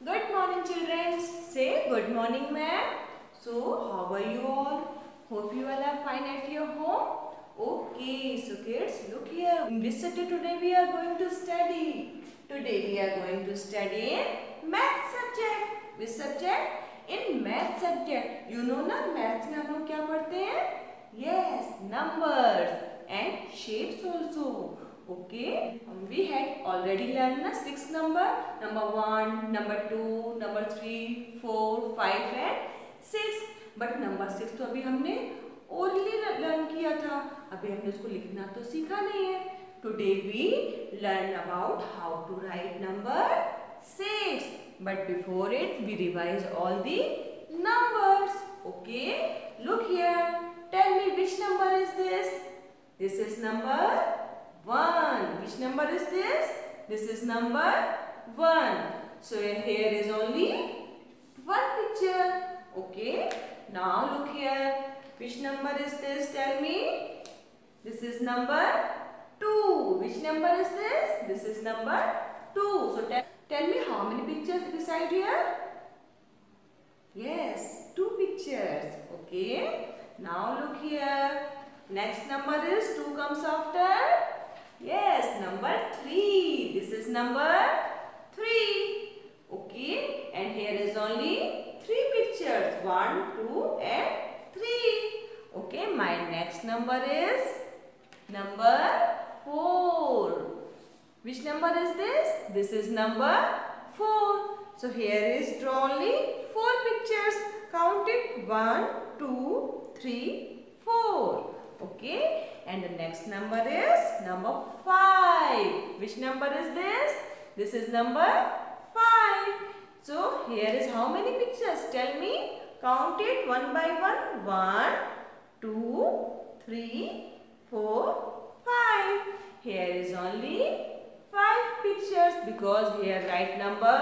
Good morning, children. Say good morning, ma'am. So, how are you all? Hope you all are fine at your home. Okay, so kids, look here. In this subject today we are going to study. Today we are going to study in math subject. Which subject? In math subject. You know ना maths में हम लोग क्या पढ़ते हैं? Yes, numbers and shapes also. Okay, we had already learned the 6 number 1, number 2, number 3, 4, 5 and 6. But number 6 तो अभी हमने orally learn किया था. अभी हमने उसको लिखना तो सीखा नहीं है. Today we learn about how to write number 6. But before it we revise all the numbers. Okay, look here. Tell me which number is this? This is number 1. Which number is this? This is number 1. So here is only one picture. Okay. Now look here. Which number is this? Tell me. This is number 2. Which number is this? This is number 2. So tell me how many pictures beside here? Yes, 2 pictures. Okay. Now look here. Next number is 2 comes after. Yes, number 3. This is number 3. Okay, and here is only 3 pictures. 1, 2 and 3. Okay, my next number is number 4. Which number is this? This is number 4. So here is draw only 4 pictures. Count it. 1, 2, 3, 4. Okay, and the next number is number 5. Which number is this? This is number 5. So here is how many pictures? Tell me. Count it one by one. 1, 2, 3, 4, 5. Here is only 5 pictures because here write number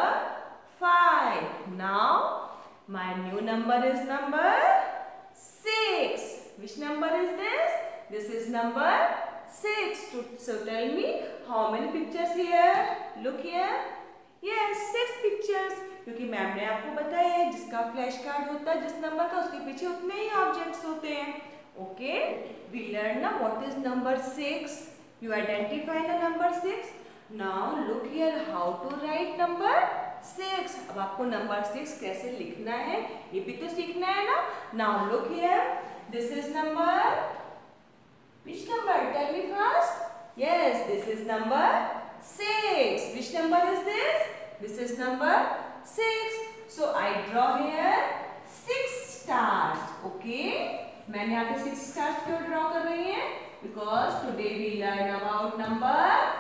5. Now my new number is number 6. Which number is this? This is number 6. So tell me how many pictures here? Look here. Yes, 6 pictures. क्योंकि ma'am ने आपको बताया है जिसका flash card होता है जिस number का उसके पीछे उतने ही ऑब्जेक्ट्स होते हैं. ओके, वी लर्न ना what is number 6. You identify the number 6. Now look here how to write number 6. अब आपको नंबर 6 कैसे लिखना है ये भी तो सीखना है ना. Now look here. This is number. Which number? Tell me first. Yes, this is number 6. Which number is this? This is number 6. So I draw here 6 stars. Okay. मैंने यहाँ पे 6 stars क्यों draw कर रही हैं? Because today we learn about number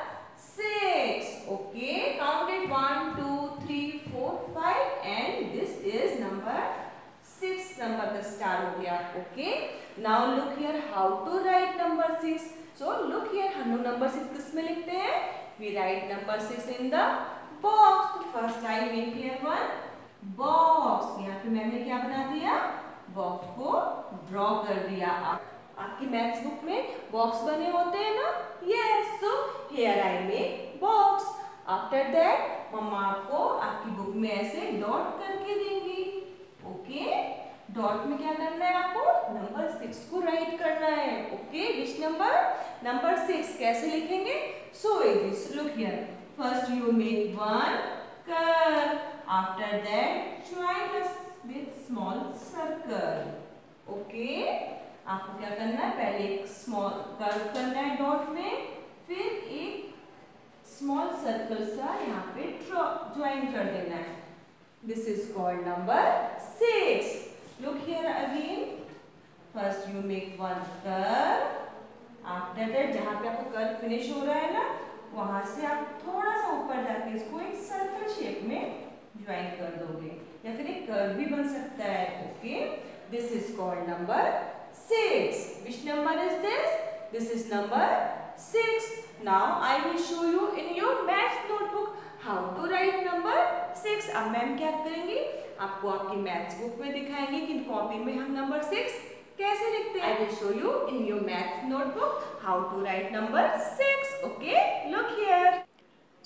6. Okay. Count it 1, 2, 3, 4, 5 and this is number 6 number का star हो गया. Okay. Now look here how to write number 6. So look here हम लोग number 6 किस में लिखते हैं? We write number 6 in the box. First I make here one box. यहाँ पे मैंने क्या बना दिया? Box को draw कर दिया. आपकी मैथ्स बुक में बॉक्स बने होते हैं ना? Yes. So here I make box. After that मम्मा आपको आपकी बुक में ऐसे डॉट करके देंगी. ओके, डॉट में क्या करना है आपको? नंबर 6 को राइट करना है. Okay, which number? नंबर 6. कैसे लिखेंगे? So easy. Look here. First you make one curve. After that join with small circle. Okay, आपको क्या करना है? पहले एक स्मॉल कर्व करना है डॉट में, फिर एक स्मॉल सर्कल सा यहाँ पे ज्वाइन कर देना है. This is called number 6. Look here again. First you make one curve. After that जहाँ पे आपको कर्व फिनिश हो रहा है ना वहाँ से आप थोड़ा सा ऊपर जाके इसको एक सर्कल शेप में ज्वाइन कर दोगे या फिर एक कर्व भी बन सकता है. Okay. This is called number 6. Which number is this? This is number 6. Now I will show you in your math notebook how to write number 6. अब मैम क्या करेंगी? आपको आपकी मैथ्स बुक में दिखाएंगे कि कॉपी में हम नंबर 6 कैसे लिखते हैं. I will show you in your maths notebook how to write number 6. Okay, look here.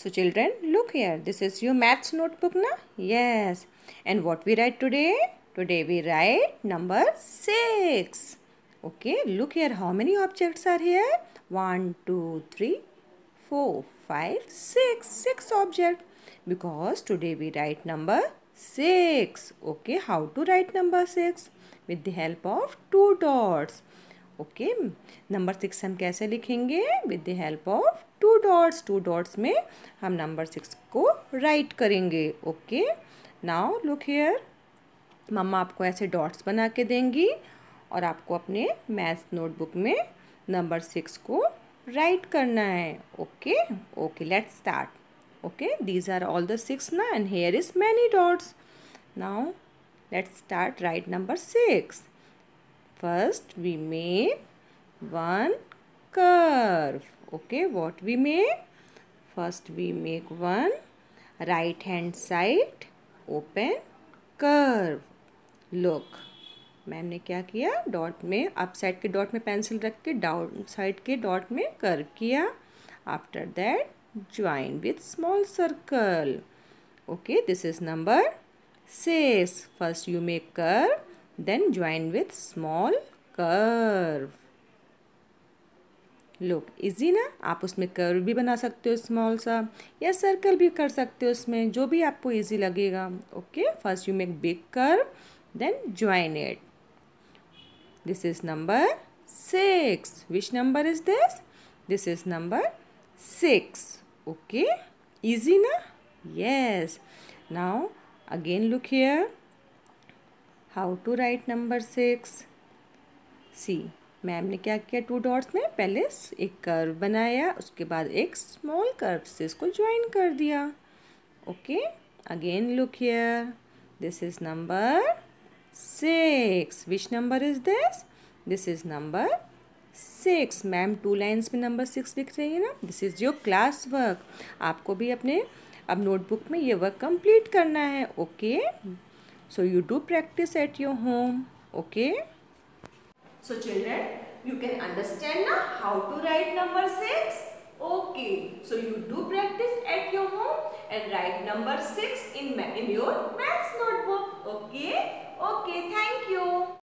So children, look here. This is your maths notebook, na? Yes. And what we write today? Today we write number 6. Okay, look here. How many objects are here? 1, 2, 3, 4, 5, 6. 6 objects. Because today we write number 6. Okay, how to write number 6? With the help of 2 dots. Okay number 6 हम कैसे लिखेंगे? With the help of 2 dots. 2 dots में हम number 6 को write करेंगे। Okay now look here, मम्मा आपको ऐसे डॉट्स बना के देंगी और आपको अपने मैथ्स नोटबुक में नंबर 6 को राइट करना है। Okay okay let's start. Okay these are all the 6 ना, and here is many dots. Now let's start write number 6. First we make one curve. Okay, what we make? First we make one right hand side open curve. Look, मैंने क्या किया? Dot में up side के dot में pencil रख के down side के dot में कर्व किया. After that join with small circle. Okay this is number 6. First you make curve, then join with small curve. Look easy ना? आप उसमें कर्व भी बना सकते हो स्मॉल सा, या सर्कल भी कर सकते हो उसमें, जो भी आपको इजी लगेगा. Okay first you make big curve, then join it. This is number 6. Which number is this? This is number 6. Okay easy ना? Yes. Now again look here. How to write number 6. See ma'am ने क्या किया? 2 dots में पहले एक curve बनाया, उसके बाद एक स्मॉल कर्व से इसको ज्वाइन कर दिया. Okay again look here, this is number 6. Which number is this? This is number 6. Ma'am 2 lines में नंबर 6 लिख रही है ना. This is your class work. आपको भी अपने अब नोटबुक में ये वर्क कंप्लीट करना है. Okay so you do practice at your home. Okay, so children you can understand now how to write number 6. Okay, so you do practice at your home and write number 6 in your maths notebook. Okay, thank you.